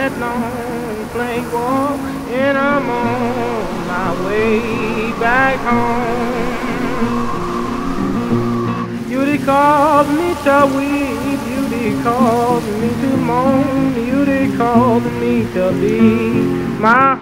that long plank walk, and I'm on my way back home. Beauty calls me to weep, beauty calls me to moan, beauty calls me to be my